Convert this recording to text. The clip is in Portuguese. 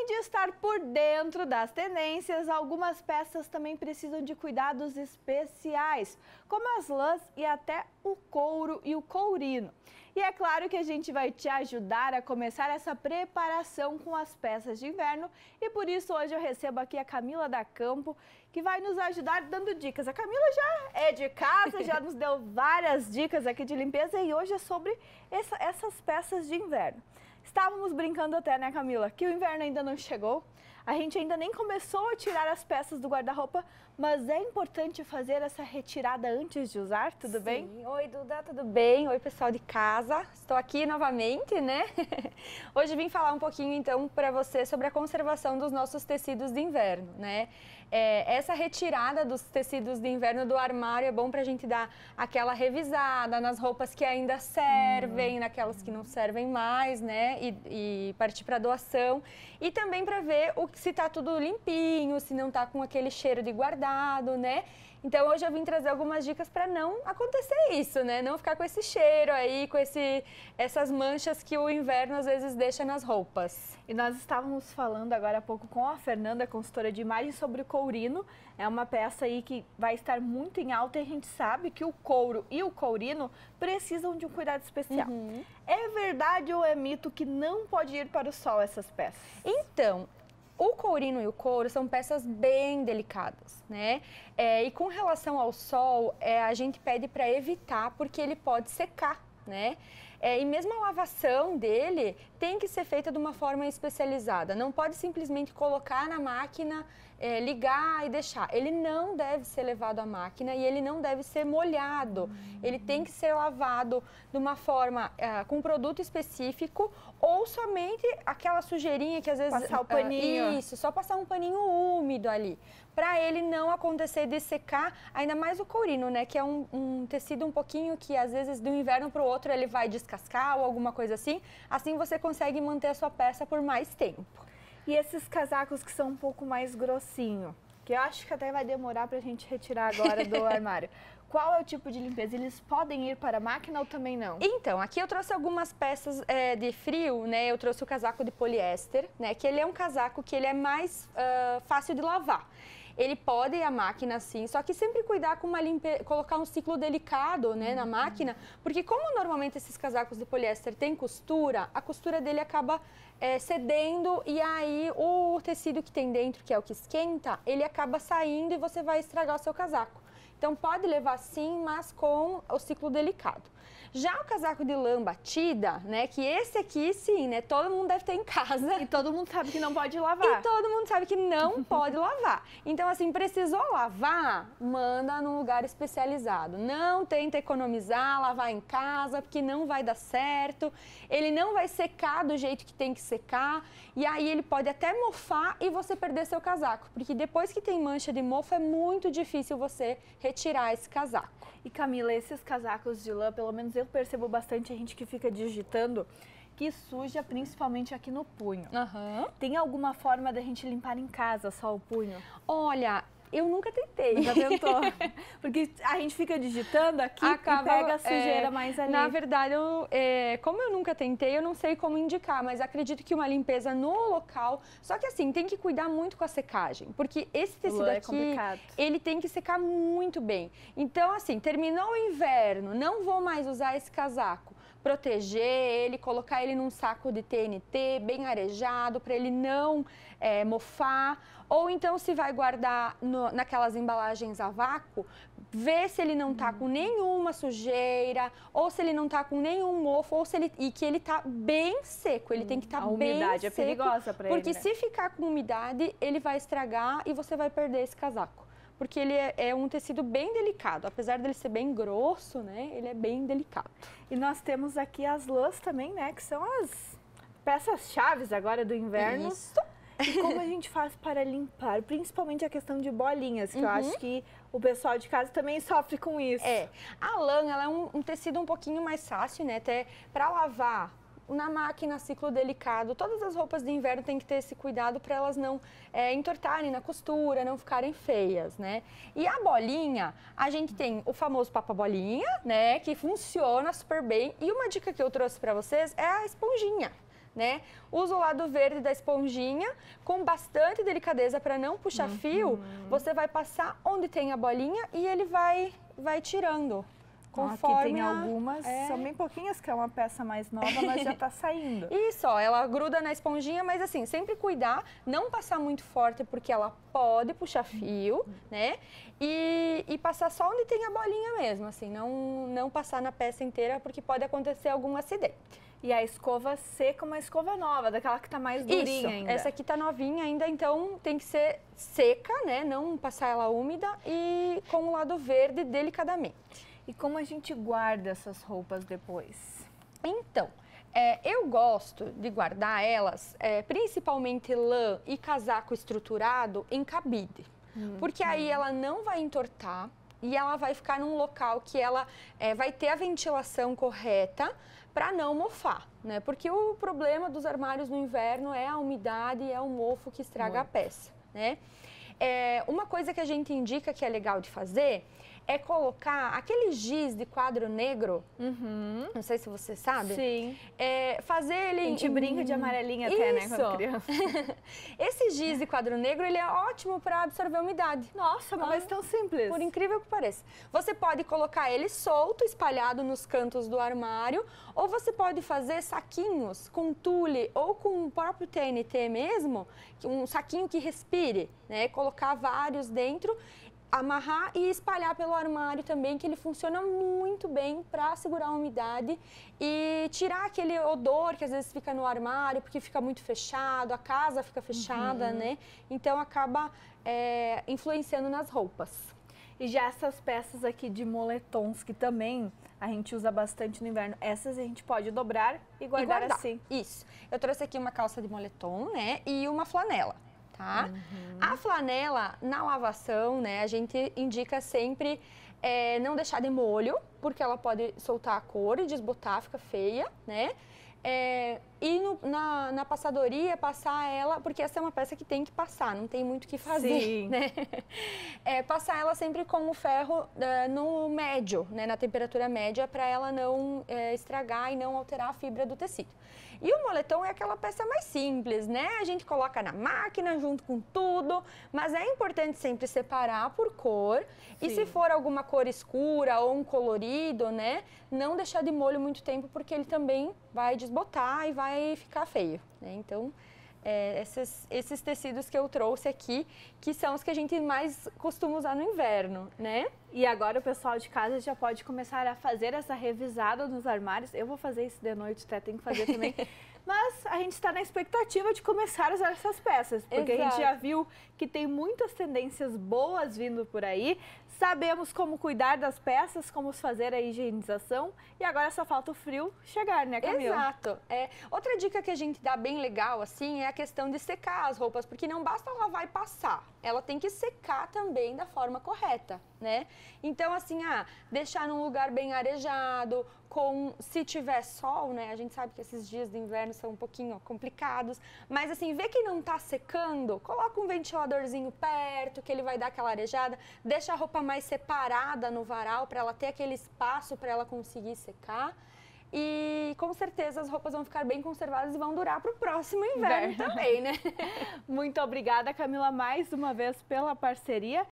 Além de estar por dentro das tendências, algumas peças também precisam de cuidados especiais, como as lãs e até o couro e o courino. E é claro que a gente vai te ajudar a começar essa preparação com as peças de inverno e por isso hoje eu recebo aqui a Camila da Campo, que vai nos ajudar dando dicas. A Camila já é de casa, já nos deu várias dicas aqui de limpeza e hoje é sobre essas peças de inverno. Estávamos brincando até, né, Camila, que o inverno ainda não chegou, a gente ainda nem começou a tirar as peças do guarda-roupa, mas é importante fazer essa retirada antes de usar, tudo bem? Oi, Duda, tudo bem? Oi, pessoal de casa, estou aqui novamente, né? Hoje vim falar um pouquinho, então, para você sobre a conservação dos nossos tecidos de inverno, né? Essa retirada dos tecidos de inverno do armário é bom para a gente dar aquela revisada nas roupas que ainda servem, naquelas que não servem mais, né? E partir para doação. E também para ver se está tudo limpinho, se não está com aquele cheiro de guardado, né? Então hoje eu vim trazer algumas dicas para não acontecer isso, né? Não ficar com esse cheiro aí, com essas manchas que o inverno às vezes deixa nas roupas. E nós estávamos falando agora há pouco com a Fernanda, consultora de imagem, sobre o courino. É uma peça aí que vai estar muito em alta e a gente sabe que o couro e o courino precisam de um cuidado especial. É verdade ou é mito que não pode ir para o sol essas peças? Então, o courino e o couro são peças bem delicadas, né? E com relação ao sol, a gente pede para evitar porque ele pode secar, né? E mesmo a lavação dele tem que ser feita de uma forma especializada. Não pode simplesmente colocar na máquina, ligar e deixar. Ele não deve ser levado à máquina e ele não deve ser molhado. Ele tem que ser lavado de uma forma com um produto específico ou somente aquela sujeirinha que às vezes... Passar o paninho. Isso, só passar um paninho úmido ali. Para ele não acontecer de secar, ainda mais o courino, né? Que é um tecido um pouquinho que às vezes de um inverno para o outro ele vai descascar ou alguma coisa assim. Assim você consegue manter a sua peça por mais tempo. E esses casacos que são um pouco mais grossinho, que eu acho que até vai demorar para a gente retirar agora do armário. Qual é o tipo de limpeza? Eles podem ir para a máquina ou também não? Então, aqui eu trouxe algumas peças de frio, né? Eu trouxe o casaco de poliéster, né? Que ele é um casaco que ele é mais fácil de lavar. Ele pode ir à máquina sim, só que sempre cuidar com colocar um ciclo delicado, né, na máquina, porque como normalmente esses casacos de poliéster têm costura, a costura dele acaba cedendo e aí o tecido que tem dentro, que é o que esquenta, ele acaba saindo e você vai estragar o seu casaco. Então pode levar sim, mas com o ciclo delicado. Já o casaco de lã batida, né, que esse aqui sim, né, todo mundo deve ter em casa. E todo mundo sabe que não pode lavar. E todo mundo sabe que não pode lavar. Então assim, precisou lavar, manda num lugar especializado. Não tenta economizar, lavar em casa, porque não vai dar certo. Ele não vai secar do jeito que tem que secar. E aí ele pode até mofar e você perder seu casaco. Porque depois que tem mancha de mofo, é muito difícil você retirar esse casaco. E Camila, esses casacos de lã, pelo menos eu percebo bastante a gente que fica digitando, que suja principalmente aqui no punho. Tem alguma forma da gente limpar em casa só o punho? Olha, eu nunca tentei. Já tentou? Porque a gente fica digitando aqui e pega a sujeira mais ali. Na verdade, como eu nunca tentei, eu não sei como indicar, mas acredito que uma limpeza no local... Só que assim, tem que cuidar muito com a secagem, porque esse tecido aqui, ele tem que secar muito bem. Então assim, terminou o inverno, não vou mais usar esse casaco. Proteger ele, colocar ele num saco de TNT bem arejado para ele não mofar. Ou então, se vai guardar naquelas embalagens a vácuo, ver se ele não está com nenhuma sujeira, ou se ele não está com nenhum mofo, e que ele está bem seco. Ele tem que estar bem seco. A umidade é perigosa para ele, porque se ficar com umidade, ele vai estragar e você vai perder esse casaco. Porque ele é um tecido bem delicado, apesar dele ser bem grosso, né? Ele é bem delicado. E nós temos aqui as lãs também, né? Que são as peças-chaves agora do inverno. Isso. E como a gente faz para limpar? Principalmente a questão de bolinhas, que eu acho que o pessoal de casa também sofre com isso. A lã, ela é um tecido um pouquinho mais fácil, né? Até para lavar na máquina, ciclo delicado. Todas as roupas de inverno tem que ter esse cuidado para elas não entortarem na costura, não ficarem feias, né? E a bolinha, a gente tem o famoso papa-bolinha, né? Que funciona super bem. E uma dica que eu trouxe para vocês é a esponjinha. né? Usa o lado verde da esponjinha, com bastante delicadeza para não puxar fio. Você vai passar onde tem a bolinha e ele vai tirando. Conforme aqui tem algumas, são bem pouquinhas, que é uma peça mais nova, mas já tá saindo. Isso, ó, ela gruda na esponjinha, mas assim, sempre cuidar, não passar muito forte, porque ela pode puxar fio, né? E passar só onde tem a bolinha mesmo, assim, não passar na peça inteira, porque pode acontecer algum acidente. E a escova seca, uma escova nova, daquela que tá mais durinha Isso, ainda. essa aqui tá novinha ainda, então tem que ser seca, né? Não passar ela úmida e com o lado verde delicadamente. E como a gente guarda essas roupas depois? Então, eu gosto de guardar elas, principalmente lã e casaco estruturado, em cabide. Porque aí ela não vai entortar e ela vai ficar num local que ela vai ter a ventilação correta para não mofar, né? Porque o problema dos armários no inverno é a umidade e é o mofo que estraga a peça, né? Uma coisa que a gente indica que é legal de fazer é colocar aquele giz de quadro negro, não sei se você sabe. Sim. Fazer ele... A gente brinca de amarelinha até, né, quando criança. Esse giz de quadro negro, ele é ótimo para absorver a umidade. Nossa, uma coisa tão simples. Por incrível que pareça. Você pode colocar ele solto, espalhado nos cantos do armário, ou você pode fazer saquinhos com tule ou com o próprio TNT mesmo, um saquinho que respire, né? Colocar vários dentro, amarrar e espalhar pelo armário também, que ele funciona muito bem para segurar a umidade e tirar aquele odor que às vezes fica no armário, porque fica muito fechado, a casa fica fechada, né? Então acaba influenciando nas roupas. E já essas peças aqui de moletons, que também a gente usa bastante no inverno, essas a gente pode dobrar e guardar assim. Isso. Eu trouxe aqui uma calça de moletom, né? E uma flanela. Tá? A flanela, na lavação, né, a gente indica sempre não deixar de molho, porque ela pode soltar a cor e desbotar, fica feia, né? E na passadoria, passar ela, porque essa é uma peça que tem que passar, não tem muito o que fazer, Sim. né? Passar ela sempre com o ferro no médio, né, na temperatura média, para ela não estragar e não alterar a fibra do tecido. E o moletom é aquela peça mais simples, né? A gente coloca na máquina junto com tudo, mas é importante sempre separar por cor. E se for alguma cor escura ou um colorido, né? Não deixar de molho muito tempo, porque ele também vai desbotar e vai ficar feio, né? Então, esses tecidos que eu trouxe aqui, que são os que a gente mais costuma usar no inverno, né? E agora o pessoal de casa já pode começar a fazer essa revisada nos armários. Eu vou fazer isso de noite, até tem que fazer também. Mas a gente está na expectativa de começar a usar essas peças, porque a gente já viu que tem muitas tendências boas vindo por aí. Sabemos como cuidar das peças, como fazer a higienização e agora só falta o frio chegar, né, Camila? Exato. Outra dica que a gente dá bem legal, assim, é a questão de secar as roupas, porque não basta lavar e passar, ela tem que secar também da forma correta, né? Então, assim, deixar num lugar bem arejado, se tiver sol, né? A gente sabe que esses dias de inverno são um pouquinho complicados, mas assim, vê que não tá secando, coloca um ventiladorzinho perto, que ele vai dar aquela arejada, deixa a roupa mais separada no varal, para ela ter aquele espaço para ela conseguir secar. E com certeza as roupas vão ficar bem conservadas e vão durar para o próximo inverno também, né? Muito obrigada, Camila, mais uma vez pela parceria.